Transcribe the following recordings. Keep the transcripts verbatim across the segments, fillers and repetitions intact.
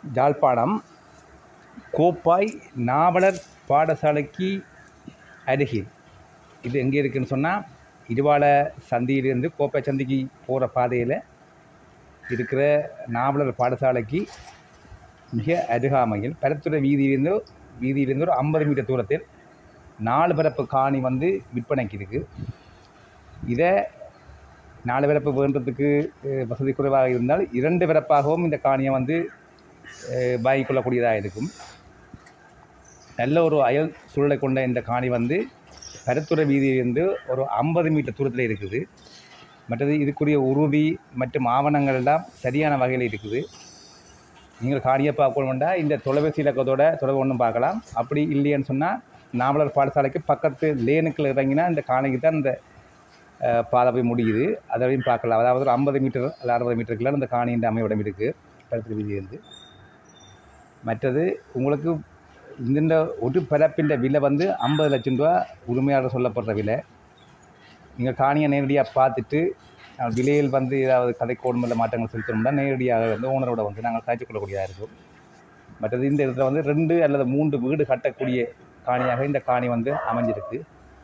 யாழ்ப்பாணம் கோப்பாய் நாவலர் பாடசாலைக்கு அருகில். இது எங்கே இருக்குதுன்னு சொன்னால், இருவாள சந்தியிலிருந்து கோப்பாய் சந்திக்கு போகிற பாதையில் இருக்கிற நாவலர் பாடசாலைக்கு மிக அருகாமையில் பரத்துறை வீதியிலிருந்து வீதியிலிருந்து ஒரு ஐம்பது மீட்டர் தூரத்தில் நாலு பரப்பு காணி வந்து விற்பனைக்கு இருக்குது. இதை நாலு பரப்பு வேண்டதுக்கு வசதி குறைவாக இருந்தால் இரண்டு பரப்பாகவும் இந்த காணியை வந்து வாங்கிக் கொள்ளக்கூடியதாக இருக்கும். நல்ல ஒரு அயல் சூழலை கொண்ட இந்த காணி வந்து பரத்துறை வீதியிலிருந்து ஒரு ஐம்பது மீட்டர் தூரத்தில் இருக்குது. மற்றது இதுக்குரிய உறுதி மற்றும் ஆவணங்கள் எல்லாம் சரியான வகையில் இருக்குது. நீங்கள் காணியை பார்க்கணும்னா இந்த தொலைபேசி இலக்கத்தோட தொடர்பு ஒன்றும் பார்க்கலாம். அப்படி இல்லைன்னு சொன்னால் நாவலர் பாடசாலைக்கு பக்கத்து லேனுக்கில் இறங்கினா இந்த காணிக்கு தான் இந்த பாதை போய் முடியுது. அதையும் பார்க்கலாம். அதாவது ஒரு ஐம்பது மீட்டர் இல்லை அறுபது மீட்டருக்குள்ள இந்த காணியின் அமைவிடம் இருக்குது பரத்துறை வீதியிலிருந்து. மற்றது உங்களுக்கு இந்த ஒரு பரப்பின் விலை வந்து ஐம்பது லட்சம் ரூபா உரிமையாளர் சொல்லப்படுற விலை. நீங்கள் காணியை நேரடியாக பார்த்துட்டு விலையில் வந்து ஏதாவது கதைக்கோடும் இல்லை மாற்றங்கள் செலுத்தணும்னா நேரடியாக வந்து ஓனரோட வந்து நாங்கள் காய்ச்சி கொள்ளக்கூடியதாக இருக்கும். மற்றது இந்த இடத்துல வந்து ரெண்டு அல்லது மூன்று வீடு கட்டக்கூடிய காணியாக இந்த காணி வந்து அமைஞ்சிருக்கு.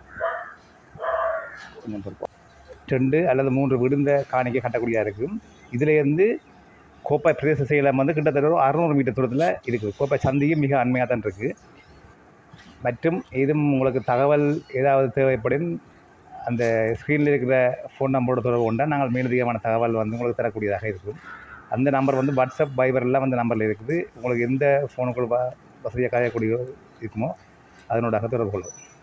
ரெண்டு அல்லது மூன்று வீடு இந்த காணிக்கு கட்டக்கூடியதாக இருக்கும். இதிலேருந்து கோப்பாய் பிரதேச செயலம் வந்து கிட்டத்தட்ட ஒரு அறுநூறு மீட்டர் தூரத்தில் இருக்குது. கோப்பாய் சந்தியும் மிக அண்மையாக தான் இருக்குது. மற்றும் எதுவும் உங்களுக்கு தகவல் ஏதாவது தேவைப்படும் அந்த ஸ்க்ரீனில் இருக்கிற ஃபோன் நம்பரோட தொடர்பு கொண்டா நாங்கள் மேலதிகமான தகவல் வந்து உங்களுக்கு தரக்கூடியதாக இருக்கும். அந்த நம்பர் வந்து வாட்ஸ்அப் வைபர் எல்லாம் அந்த நம்பரில் இருக்குது. உங்களுக்கு எந்த ஃபோனுக்குள் வசதியாக காயக்கூடிய இருக்குமோ அதனோட தொடர்பு கொள்ளும்.